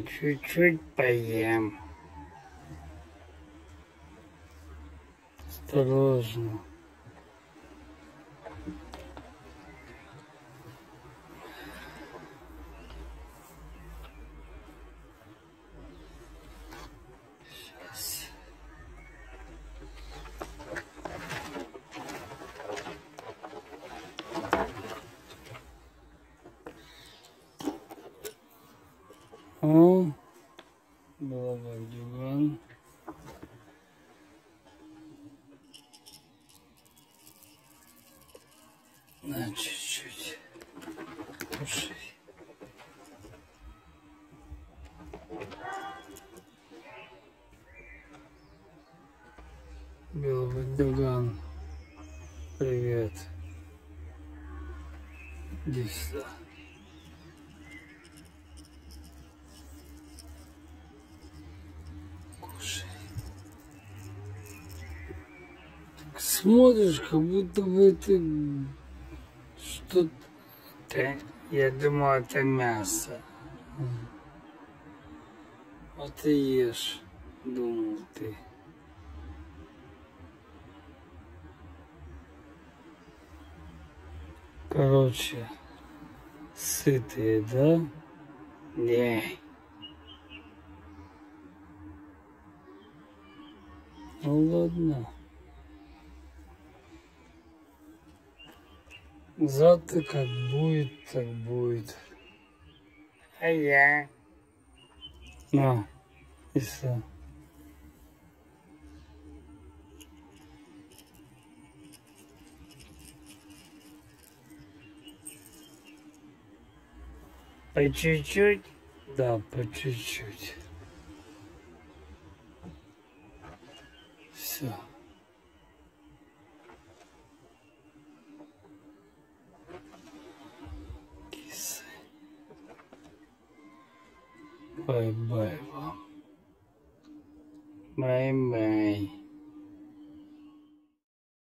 чуть-чуть поем. Осторожно. Сейчас. О, было бы диван. На чуть-чуть. Кушай. Белый диван. Привет. Иди сюда. Кушай. Так смотришь, как будто бы ты что-то... Я думал, это мясо. Вот и ешь, думал ты. Короче, сытые, да? Не. Ну ладно. Завтра как будет, так будет. А я? На, и все. По чуть-чуть? Да, по чуть-чуть. Все. Кисы. Бай-бай вам. Бай-бай.